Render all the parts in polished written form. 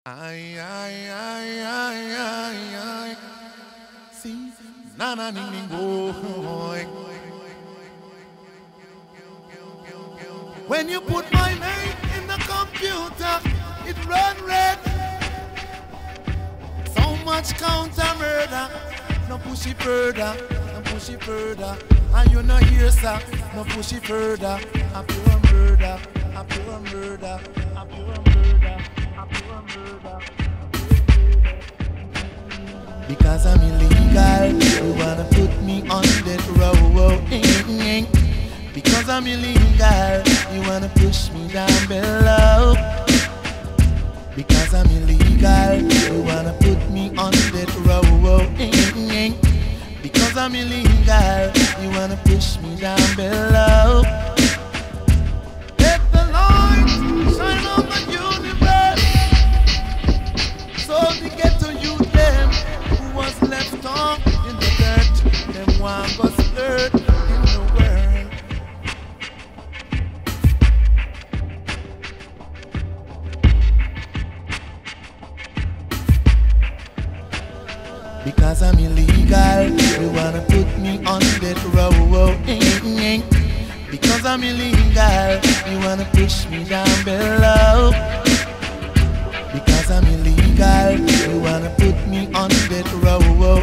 Ay, ay, ay, ay, ay, ay. See, na na ning ning boy. When you put my name in the computer, it run red. So much counter murder. No push it further, no push it further. And you no hear sir, no push it further. A pure murder, a pure murder, a pure murder, a pure murder. Because I'm illegal, you wanna put me on that row. Because I'm illegal, you wanna push me down below. Because I'm illegal, you wanna put me on that row. Because I'm illegal, you wanna push me down below. Let the light shine on the universe, so to get to you them who was left on in the dirt, them one was hurt in the world. Because I'm illegal, you wanna put me on that row. Because I'm illegal, you wanna push me down below. Because I'm illegal, you wanna put me on that row.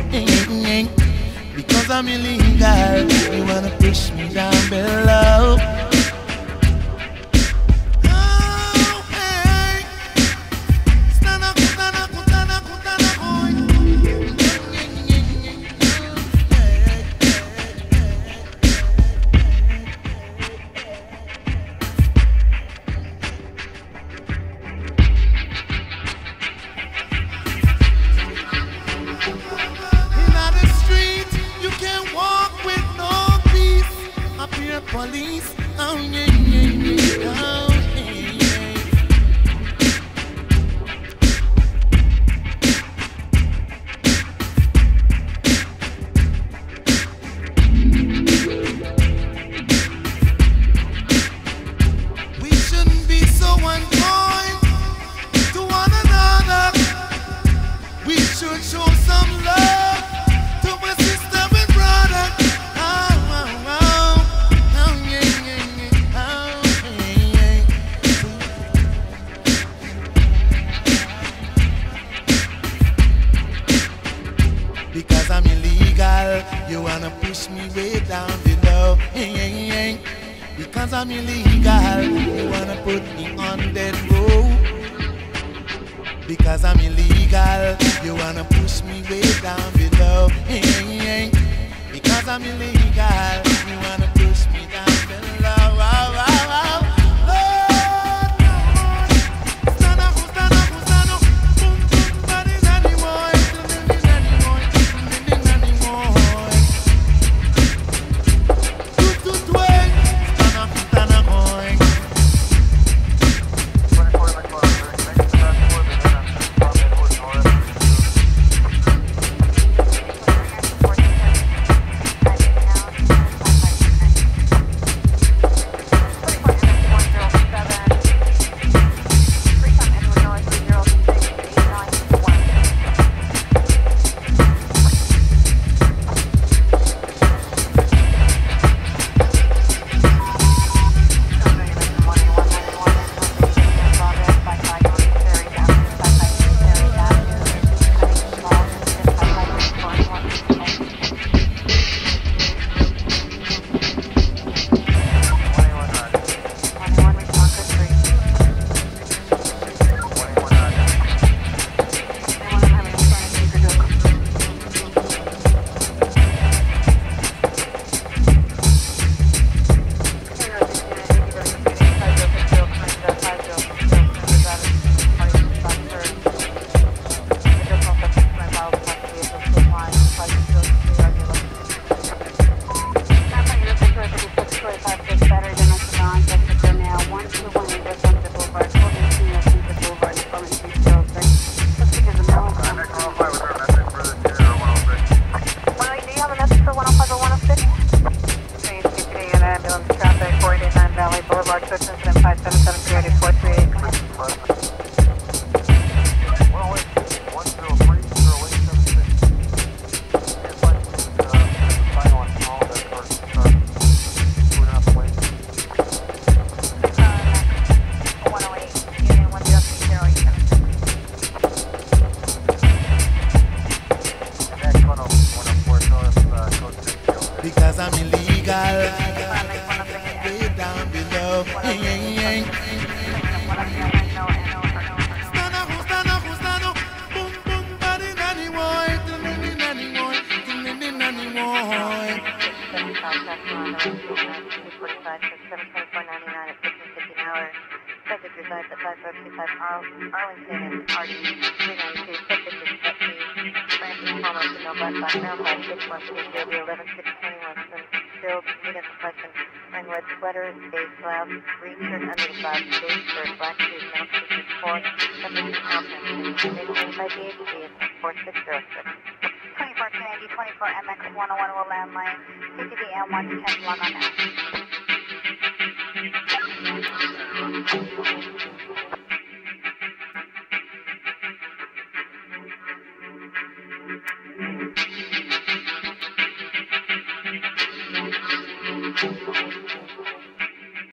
Because I'm illegal, you wanna push me down below. Oh, hey. Stand up, stand up, stand up, stand up, boy. Police, oh yeah, yeah, yeah, oh yeah, yeah. We shouldn't be so unkind to one another. We should show some love to my sister and brother. Because I'm illegal, you wanna push me way down below. Because I'm illegal, you wanna put me on that road. Because I'm illegal, you wanna push me way down below. Because I'm illegal, you wanna push me down below. Oh, oh, oh. Arlington and RD 392. Subject is FP Francis Palmer to November 5 Verify 6160 11621 Springfield. Meet inflection. Wearing red sweater, day cloud, green shirt under the cloud, day shirt, black shoes, mental position 4. Subject is Alton. Maintained by DHC at 4606. 24 24 MX 101 will landline. CTV M110 1 on out.